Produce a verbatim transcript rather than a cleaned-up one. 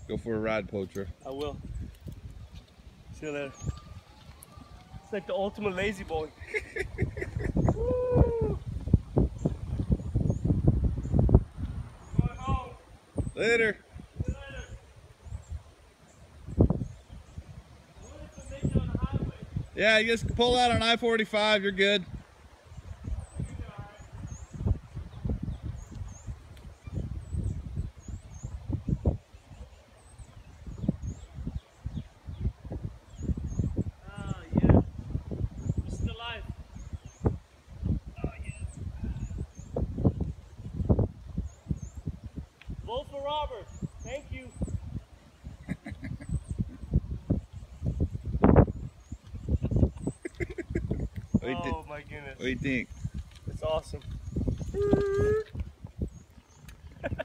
Go for a ride, Poacher. I will. See you later. It's like the ultimate lazy boy. Woo! Going home. Later. See you later. What if I make it on the highway? Yeah, you just pull out on I forty-five. You're good. Vote for Robert. Thank you. What do you Oh my goodness. What do you think? It's awesome.